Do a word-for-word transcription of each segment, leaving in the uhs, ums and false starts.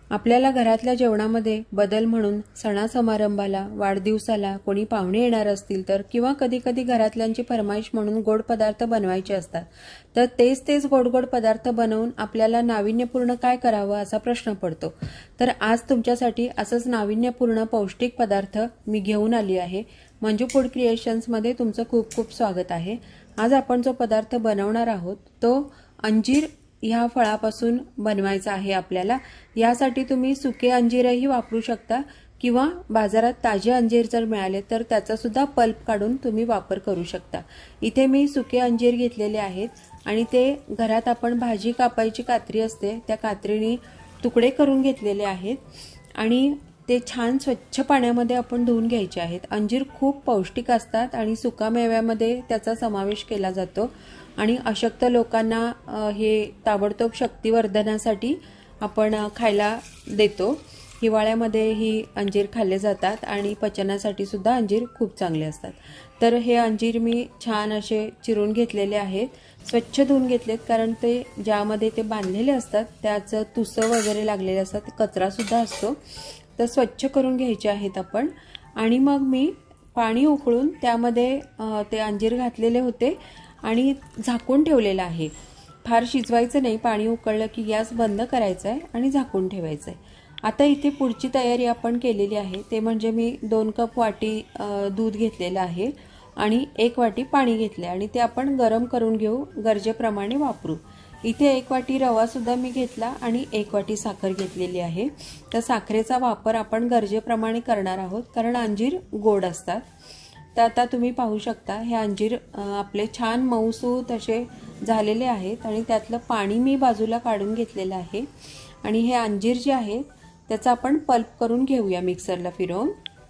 आपल्याला घरातल्या जेवणामध्ये बदल म्हणून सणासमारंभाला, वाढदिवसाला कोणी पाहुणे येणार असतील तर किंवा कधी कधी घरातल्यांची फरमाईश म्हणून गोड पदार्थ बनवायचे असतात, तर तेच तेच गोड गोड पदार्थ बनवून आपल्याला नाविन्यपूर्ण काय करावं असा प्रश्न पडतो। तर आज तुमच्यासाठी असंच नाविन्यपूर्ण पौष्टिक पदार्थ मी घेऊन आली आहे। मंजू फूड क्रिएशन्स मध्ये तुमचं खूप खूप स्वागत आहे। आज आपण जो पदार्थ बनवणार आहोत तो अंजीर ह्या फळापासून बनवायचा आहे आपल्याला। यासाठी तुम्ही सुके अंजीरही वापरू शकता किंवा बाजारात ताजे अंजीर जर मिळाले तर त्याचा सुद्धा पल्प काढून तुम्ही वापर करू शकता। इथे मी सुके अंजीर घेतलेले आहेत आणि ते घरात आपण भाजी कापायची कात्री असते त्या कात्रीने तुकडे करून घेतलेले आहेत आणि ते छान स्वच्छ पाण्यामध्ये आपण धुवून घ्यायचे आहेत। अंजीर खूप पौष्टिक असतात आणि सुकामेव्यामध्ये त्याचा समावेश केला जातो आणि अशक्त लोकांना हे ताबडतोब शक्तिवर्धनासाठी आपण खायला देतो। हिवाळ्यामध्ये ही अंजीर खाल्ले जातात आणि पचनासाठी सुद्धा अंजीर खूप चांगले असतात। तर हे अंजीर मी छान असे चिरून घेतलेले आहेत, स्वच्छ धुवून घेतलेत, कारण ते ज्यामध्ये ते बांधलेले असतात त्याचं तुसं वगैरे लागलेले असतात, कचरा सुद्धा असतो, तर स्वच्छ करून घ्यायचे आहेत आपण। आणि मग मी पाणी उकळून त्यामध्ये ते अंजीर घातलेले होते आणि झाकून ठेवलेलं आहे। फार शिजवायचं नाही, पाणी उकळलं की गॅस बंद करायचा आहे आणि झाकून ठेवायचं आहे। आता इथे पुढची तयारी आपण केलेली आहे, ते म्हणजे मी दोन कप वाटी दूध घेतलेलं आहे आणि एक वाटी पाणी घेतले आणि ते आपण गरम करून घेऊ, गरजेप्रमाणे वापरू। इथे एक वाटी रवा सुद्धा मी घेतला आणि एक वाटी साखर घेतलेली आहे। तर साखरेचा वापर आपण गरजेप्रमाणे करणार आहोत कारण अंजीर गोड असतात। तर आता तुम्ही पाहू शकता हे अंजीर आपले छान मऊसूत असे झालेले आहेत आणि त्यातलं पाणी मी बाजूला काढून घेतलेलं आहे आणि हे अंजीर जे आहे त्याचा आपण पल्प करून घेऊया मिक्सरला फिरवून।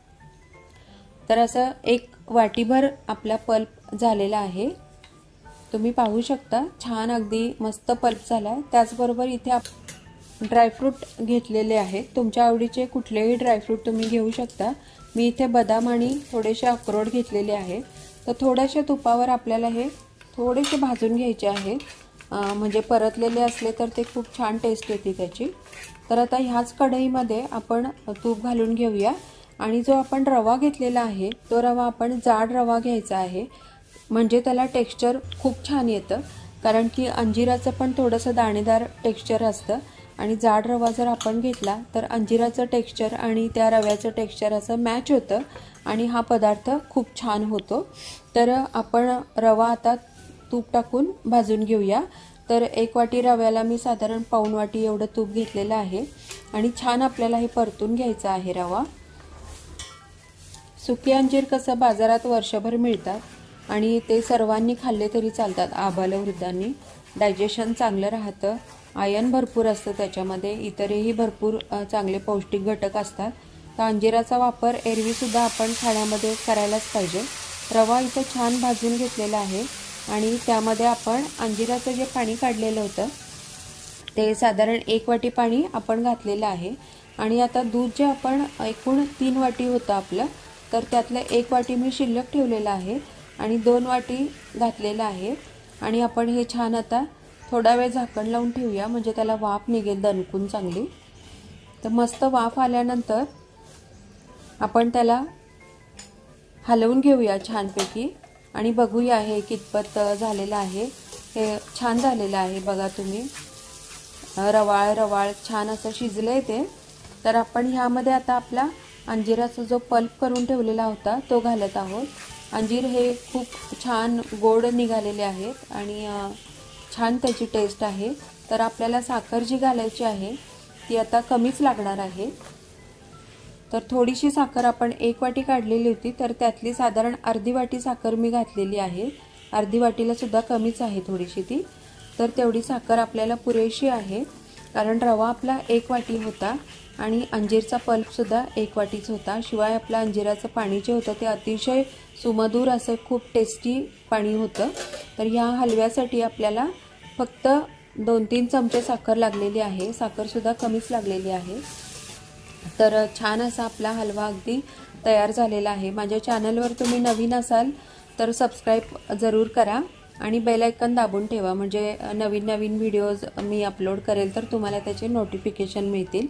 तर असं एक वाटीभर आपला पल्प झालेला आहे, तुम्ही पाहू शकता, छान अगदी मस्त पल्प झालाय। त्याचबरोबर इथे ड्रायफ्रूट घेतलेले आहेत, तुमच्या आवडीचे कुठलेही ड्रायफ्रूट तुम्ही घेऊ शकता। मी इथे बदाम आणि थोडेसे अक्रोड घेतलेले आहेत। तर थोड्याशा तुपावर आपल्याला हे थोडेसे भाजून घ्यायचे आहेत, म्हणजे परतलेले असले तर ते खूप छान टेस्ट येते त्याची। तर आता ह्याच कढईमध्ये आपण तूप घालून घेऊया आणि जो आपण रवा घेतलेला आहे तो रवा आपण जाड रवा घ्यायचा आहे, म्हणजे त्याला टेक्स्चर खूप छान येतं, कारण की अंजिराचं पण थोडंसं दाणेदार टेक्स्चर असतं आणि जाड रवा जर आपण घेतला तर अंजिराचं टेक्स्चर आणि त्या रव्याचं टेक्स्चर असं मॅच होतं आणि हा पदार्थ खूप छान होतो। तर आपण रवा आता तूप टाकून भाजून घेऊया। तर एक वाटी रव्याला मी साधारण पाऊण वाटी एवढं तूप घेतलेलं आहे आणि छान आपल्याला हे परतून घ्यायचं आहे रवा। सुके अंजीर कसं बाजारात वर्षभर मिळतात आणि ते सर्वांनी खाल्ले तरी चालतात, आबालवृद्धांनी, डायजेशन चांगलं राहतं, आयर्न भरपूर असतं त्याच्यामध्ये, इतरही भरपूर चांगले पौष्टिक घटक असतात। तर अंजिराचा वापर एरवी सुद्धा आपण खाण्यामध्ये करायलाच पाहिजे। रवा इथं छान भाजून घेतलेला आहे आणि त्यामध्ये आपण अंजिराचं जे पाणी काढलेलं होतं ते साधारण एक वाटी पाणी आपण घातलेलं आहे आणि आता दूध जे आपण एकूण तीन वाटी होतं आपलं, तर त्यातलं एक वाटी मी शिल्लक ठेवलेलं आहे आणि दोन वाटी घातलेलं आहे आणि आपण हे छान आता थोडा वेळ झाकण लावून ठेवूया, म्हणजे त्याला वाफ निघेल दणकून चांगली। तर मस्त वाफ आल्यानंतर आपण त्याला हलवून घेऊया छानपैकी आणि बघूया हे कितपत झालेलं आहे। हे छान झालेलं आहे, बघा तुम्ही, रवाळ रवाळ छान असं शिजलंय ते। तर आपण ह्यामध्ये आता आपला अंजिराचा जो पल्प करून ठेवलेला होता तो घालत आहोत। अंजीर हे खूप छान गोड निघालेले आहेत आणि छान त्याची टेस्ट आहे। तर आपल्याला साखर जी घालायची आहे ती आता कमीच लागणार आहे। तर थोडीशी साखर आपण एक वाटी काढलेली होती, तर त्यातली साधारण अर्धी वाटी साखर मी घातलेली आहे, अर्धी वाटीला सुद्धा कमीच आहे थोडीशी ती। तर तेवढी साखर आपल्याला पुरेशी आहे, कारण रवा आपला एक वाटी होता आणि अंजीरचा पल्प सुद्धा एक वाटीच होता। शिवाय आपलं अंजिराचं पाणी जे होतं ते अतिशय सुमधूर असं खूप टेस्टी पाणी होतं। तर ह्या हलव्यासाठी आपल्याला फक्त दोन तीन चमचे साखर लागलेली आहे, साखर सुद्धा कमीच लागलेली आहे। तर छान असा आपला हलवा अगदी तयार झालेला आहे। माझ्या चॅनलवर तुम्ही नवीन असाल तर सबस्क्राईब जरूर करा आणि बेल आयकॉन दाबून ठेवा, म्हणजे नवीन नवीन व्हिडिओज मी अपलोड करेल तर तुम्हाला त्याचे नोटिफिकेशन मिळतील।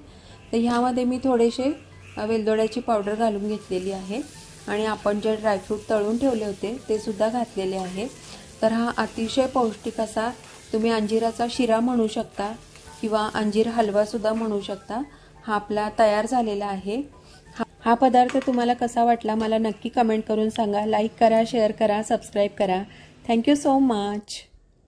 तर ह्यामध्ये मी थोडेसे वेलदोड्याची पावडर घालून घेतलेली आहे आणि आपण जे ड्रायफ्रूट तळून ठेवले होते ते सुद्धा घातलेले आहे। तर हा अतिशय पौष्टिक असा तुम्ही अंजिराचा शिरा म्हणू शकता किंवा अंजीर हलवा सुद्धा म्हणू शकता। हा आपला तयार झालेला आहे। हा पदार्थ तुम्हाला कसा वाटला मला नक्की कमेंट करून सांगा। लाईक करा, शेअर करा, सबस्क्राईब करा। Thank you so much.